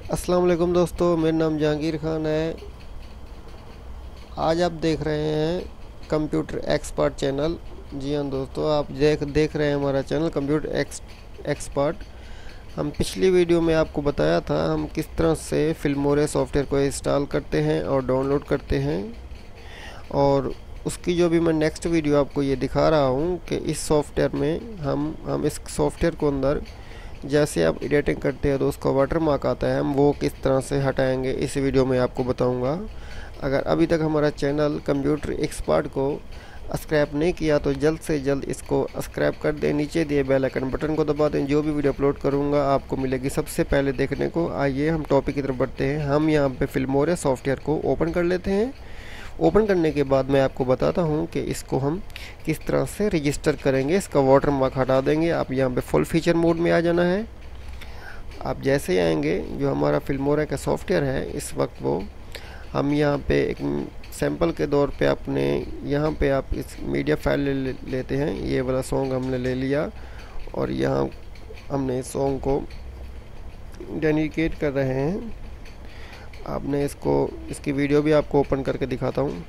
अस्सलाम वालेकुम दोस्तों, मेरा नाम जहांगीर खान है। आज आप देख रहे हैं कंप्यूटर एक्सपर्ट चैनल। जी हाँ दोस्तों, आप देख रहे हैं हमारा चैनल कंप्यूटर एक्सपर्ट। हम पिछली वीडियो में आपको बताया था हम किस तरह से फिल्मोरे सॉफ्टवेयर को इंस्टॉल करते हैं और डाउनलोड करते हैं, और उसकी जो भी मैं नेक्स्ट वीडियो आपको ये दिखा रहा हूँ कि इस सॉफ्टवेयर में हम इस सॉफ्टवेयर को अंदर जैसे आप एडिटिंग करते हैं तो उसका वाटरमार्क आता है, हम वो किस तरह से हटाएंगे इस वीडियो में आपको बताऊंगा। अगर अभी तक हमारा चैनल कंप्यूटर एक्सपर्ट को सब्सक्राइब नहीं किया तो जल्द से जल्द इसको सब्सक्राइब कर दें, नीचे दिए बेल आइकन बटन को दबा दें। जो भी वीडियो अपलोड करूंगा आपको मिलेगी सबसे पहले देखने को। आइए हम टॉपिक की तरफ बढ़ते हैं। हम यहाँ पे फिल्मोरे सॉफ्टवेयर को ओपन कर लेते हैं। ओपन करने के बाद मैं आपको बताता हूँ कि इसको हम किस तरह से रजिस्टर करेंगे, इसका वाटरमार्क हटा देंगे। आप यहाँ पे फुल फीचर मोड में आ जाना है। आप जैसे ही आएंगे, जो हमारा फिल्मोरा का सॉफ्टवेयर है इस वक्त वो हम यहाँ पे एक सैंपल के दौर पे अपने यहाँ पे आप इस मीडिया फाइल लेते हैं। ये वाला सॉन्ग हमने ले लिया और यहाँ हमने इस सॉन्ग को डेडिकेट कर रहे हैं। आपने इसकी वीडियो भी आपको ओपन करके दिखाता हूँ।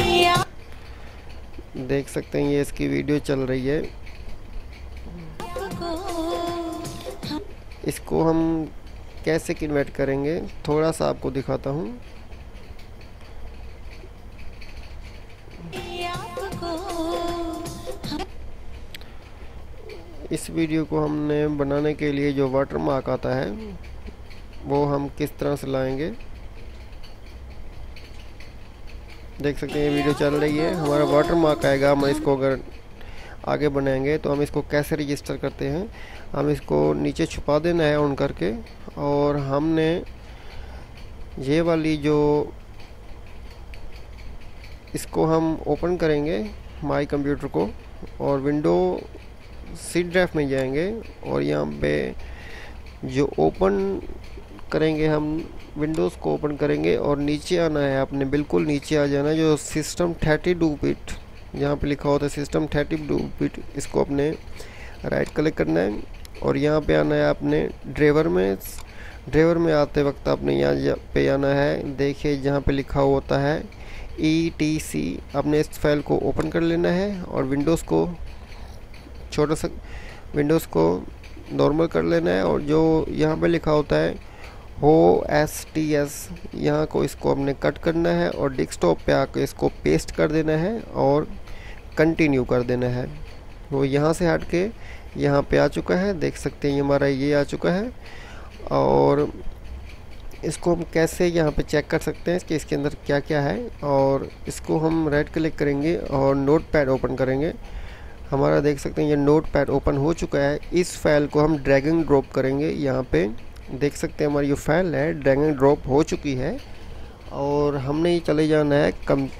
देख सकते हैं ये इसकी वीडियो चल रही है। इसको हम कैसे कन्वर्ट करेंगे थोड़ा सा आपको दिखाता हूँ। इस वीडियो को हमने बनाने के लिए जो वाटरमार्क आता है वो हम किस तरह से लाएंगे, देख सकते हैं ये वीडियो चल रही है। हमारा वाटरमार्क आएगा, हम इसको अगर आगे बनाएंगे तो हम इसको कैसे रजिस्टर करते हैं। हम इसको नीचे छुपा देना है ऑन करके, और हमने ये वाली जो इसको हम ओपन करेंगे माई कंप्यूटर को, और विंडो सी ड्राइव में जाएंगे और यहाँ पे जो ओपन करेंगे हम विंडोज़ को ओपन करेंगे और नीचे आना है। आपने बिल्कुल नीचे आ जाना है, जो सिस्टम 32 बिट यहाँ पे लिखा होता है सिस्टम 32 बिट, इसको अपने राइट क्लिक करना है और यहाँ पे आना है आपने ड्राइवर में आते वक्त आपने यहाँ पे आना है। देखिए जहाँ पे लिखा होता है ETC, आपने इस फाइल को ओपन कर लेना है और विंडोज़ को छोटा सा विंडोज़ को नॉर्मल कर लेना है, और जो यहाँ पे लिखा होता है OSTS यहाँ को इसको हमने कट करना है और डेस्कटॉप पे आकर इसको पेस्ट कर देना है और कंटिन्यू कर देना है। वो यहाँ से हट के यहाँ पे आ चुका है, देख सकते हैं हमारा ये आ चुका है। और इसको हम कैसे यहाँ पे चेक कर सकते हैं कि इसके अंदर क्या क्या है, और इसको हम राइट क्लिक करेंगे और नोटपैड ओपन करेंगे। हमारा देख सकते हैं ये नोटपैड ओपन हो चुका है। इस फाइल को हम ड्रैग एंड ड्रॉप करेंगे। यहाँ पे देख सकते हैं हमारी जो फाइल है ड्रैग एंड ड्रॉप हो चुकी है, और हमने ये चले जाना है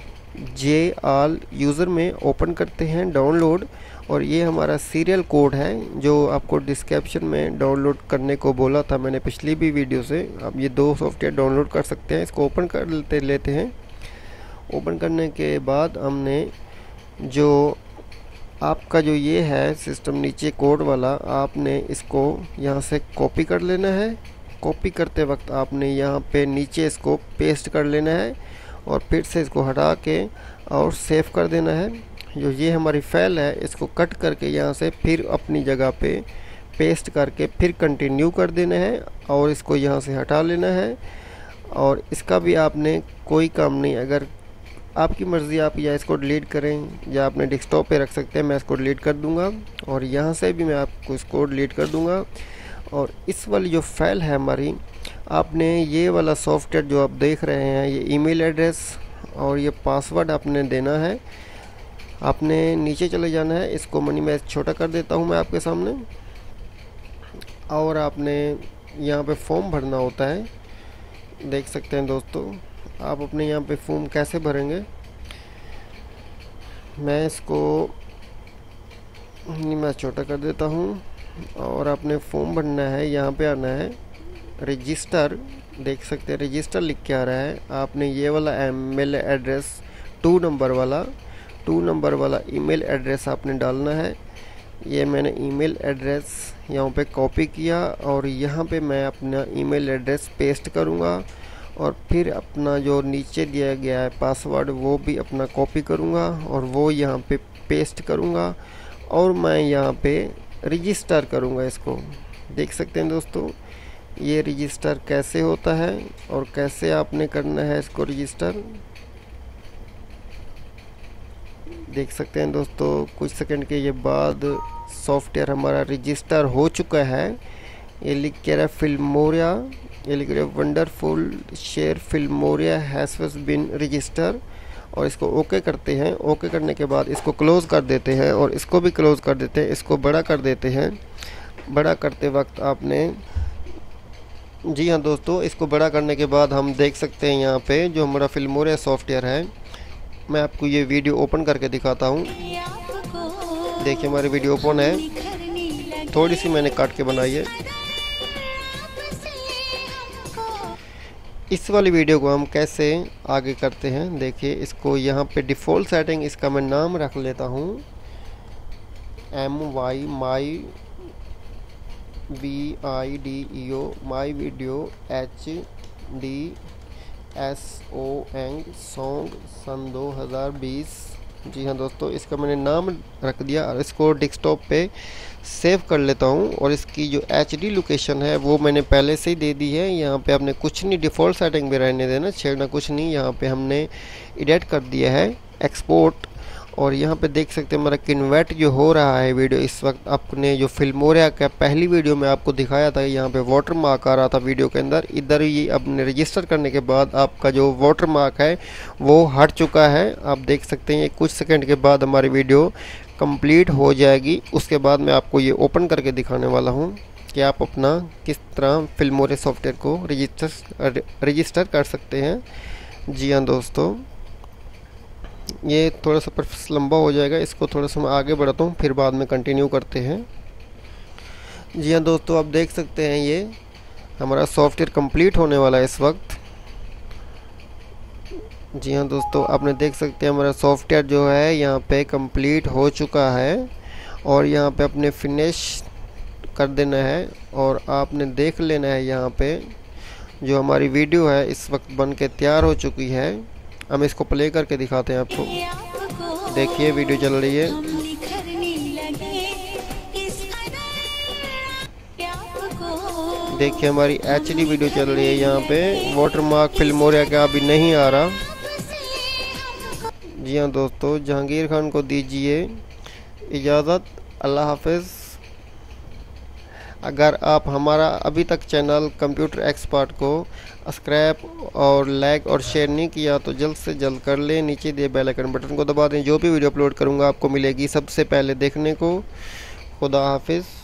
JAL यूज़र में। ओपन करते हैं डाउनलोड, और ये हमारा सीरियल कोड है जो आपको डिस्क्रिप्शन में डाउनलोड करने को बोला था मैंने पिछली भी वीडियो से। आप ये 2 सॉफ्टवेयर डाउनलोड कर सकते हैं। इसको ओपन कर लेते हैं। ओपन करने के बाद हमने जो आपका जो ये है सिस्टम नीचे कोड वाला, आपने इसको यहाँ से कॉपी कर लेना है। कॉपी करते वक्त आपने यहाँ पे नीचे इसको पेस्ट कर लेना है और फिर से इसको हटा के और सेव कर देना है। जो ये हमारी फाइल है इसको कट करके यहाँ से फिर अपनी जगह पे पेस्ट करके फिर कंटिन्यू कर देना है, और इसको यहाँ से हटा लेना है। और इसका भी आपने कोई काम नहीं, अगर आपकी मर्ज़ी आप या इसको डिलीट करें या अपने डेस्कटॉप पे रख सकते हैं। मैं इसको डिलीट कर दूंगा और यहाँ से भी मैं आपको इसको डिलीट कर दूंगा। और इस वाली जो फाइल है हमारी, आपने ये वाला सॉफ्टवेयर जो आप देख रहे हैं, ये ईमेल एड्रेस और ये पासवर्ड आपने देना है। आपने नीचे चले जाना है। इसको मैं छोटा कर देता हूँ मैं आपके सामने, और आपने यहाँ पे फॉर्म भरना होता है। देख सकते हैं दोस्तों, आप अपने यहाँ पे फॉर्म कैसे भरेंगे, मैं इसको मैं छोटा कर देता हूँ। और आपने फॉर्म भरना है, यहाँ पे आना है रजिस्टर। देख सकते हैं रजिस्टर लिख के आ रहा है। आपने ये वाला ईमेल एड्रेस 2 नंबर वाला ईमेल एड्रेस आपने डालना है। ये मैंने ईमेल एड्रेस यहाँ पे कॉपी किया और यहाँ पे मैं अपना ईमेल एड्रेस पेस्ट करूँगा और फिर अपना जो नीचे दिया गया है पासवर्ड वो भी अपना कॉपी करूँगा और वो यहाँ पे पेस्ट करूँगा और मैं यहाँ पे रजिस्टर करूँगा इसको। देख सकते हैं दोस्तों ये रजिस्टर कैसे होता है और कैसे आपने करना है इसको रजिस्टर। देख सकते हैं दोस्तों कुछ सेकंड के ये बाद सॉफ्टवेयर हमारा रजिस्टर हो चुका है। ये लिख के रहा फिल्मोरिया, ये लिख रहा wonderful share Filmora has been register और इसको ओके करते हैं। ओके करने के बाद इसको क्लोज़ कर देते हैं और इसको भी क्लोज़ कर देते हैं, इसको बड़ा कर देते हैं। बड़ा करते वक्त आपने जी हाँ दोस्तों इसको बड़ा करने के बाद हम देख सकते हैं यहाँ पे जो हमारा फिल्मोरिया सॉफ्टवेयर है, मैं आपको ये वीडियो ओपन करके दिखाता हूँ। देखिए हमारी वीडियो ओपन है, थोड़ी सी मैंने काट के बनाई है। इस वाली वीडियो को हम कैसे आगे करते हैं देखिए, इसको यहाँ पे डिफ़ॉल्ट सेटिंग इसका मैं नाम रख लेता हूँ MY my VIDEO my video HD song सन 2020। जी हाँ दोस्तों इसका मैंने नाम रख दिया और इसको डेस्कटॉप पे सेव कर लेता हूँ और इसकी जो HD लोकेशन है वो मैंने पहले से ही दे दी है। यहाँ पे आपने कुछ नहीं, डिफ़ॉल्ट सेटिंग में रहने देना, छेड़ना कुछ नहीं। यहाँ पे हमने एडिट कर दिया है एक्सपोर्ट और यहाँ पे देख सकते हैं हमारा कन्वर्ट जो हो रहा है वीडियो इस वक्त। आपने जो फिल्मोरिया का पहली वीडियो में आपको दिखाया था यहाँ पे वाटर मार्क आ रहा था वीडियो के अंदर, इधर ये अपने रजिस्टर करने के बाद आपका जो वाटर मार्क है वो हट चुका है। आप देख सकते हैं ये कुछ सेकंड के बाद हमारी वीडियो कंप्लीट हो जाएगी। उसके बाद मैं आपको ये ओपन करके दिखाने वाला हूँ कि आप अपना किस तरह फिल्मोरिया सॉफ्टवेयर को रजिस्टर कर सकते हैं। जी हाँ दोस्तों ये थोड़ा सा प्रोसेस लंबा हो जाएगा, इसको थोड़ा सा मैं आगे बढ़ाता हूँ फिर बाद में कंटिन्यू करते हैं। जी हाँ दोस्तों आप देख सकते हैं ये हमारा सॉफ्टवेयर कंप्लीट होने वाला है इस वक्त। जी हाँ दोस्तों आपने देख सकते हैं हमारा सॉफ्टवेयर जो है यहाँ पे कंप्लीट हो चुका है और यहाँ पे अपने फिनिश कर देना है और आपने देख लेना है यहाँ पे जो हमारी वीडियो है इस वक्त बन के तैयार हो चुकी है। हम इसको प्ले करके दिखाते हैं आपको। देखिए वीडियो चल रही है। देखिए हमारी HD वीडियो चल रही है। यहाँ पे वाटरमार्क फिल्मोरिया का अभी नहीं आ रहा। जी हाँ दोस्तों जहांगीर खान को दीजिए इजाज़त, अल्लाह हाफिज़। अगर आप हमारा अभी तक चैनल कंप्यूटर एक्सपर्ट को सब्सक्राइब और लाइक और शेयर नहीं किया तो जल्द से जल्द कर लें। नीचे दिए बेल आइकन बटन को दबा दें, जो भी वीडियो अपलोड करूंगा आपको मिलेगी सबसे पहले देखने को। खुदा हाफिज़।